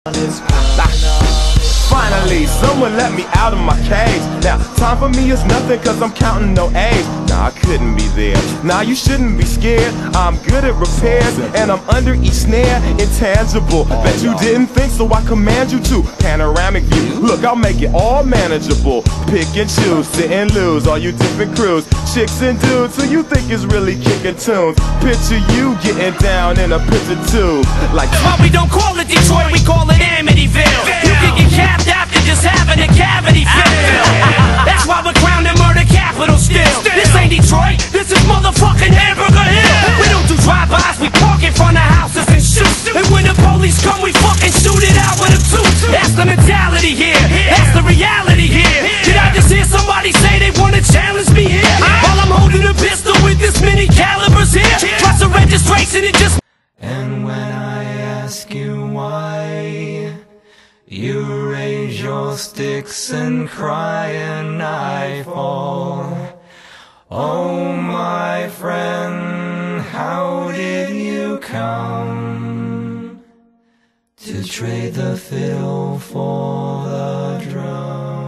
Finally, someone let me out of my cage. Now, time for me is nothing cause I'm counting no A's. Nah, I couldn't be there. Nah, you shouldn't be scared. I'm good at repairs and I'm under each snare. Intangible, bet you didn't think, so I command you to. Panoramic view, look, I'll make it all manageable. Pick and choose, sit and lose, all you different crews. Chicks and dudes who you think is really kicking tunes. Picture you getting down in a picture tube. Like, why we don't call it Detroit, we call it Amityville. You can get capped after just having a cavity fill. That's why we're crowned the murder capital still. This ain't Detroit, this is motherfucking Hamburger Hill. We don't do drive-bys, we park in front of houses and shoot. And when the police come, we fucking shoot it out with a tooth. That's the mentality here, that's the reality here. Did I just hear somebody say they wanna challenge me here? While I'm holding a pistol with this many calibers here. Plus a registration, it just... And when I ask you why, you raise your sticks and cry and I fall. Oh my friend, how did you come to trade the fiddle for the drum?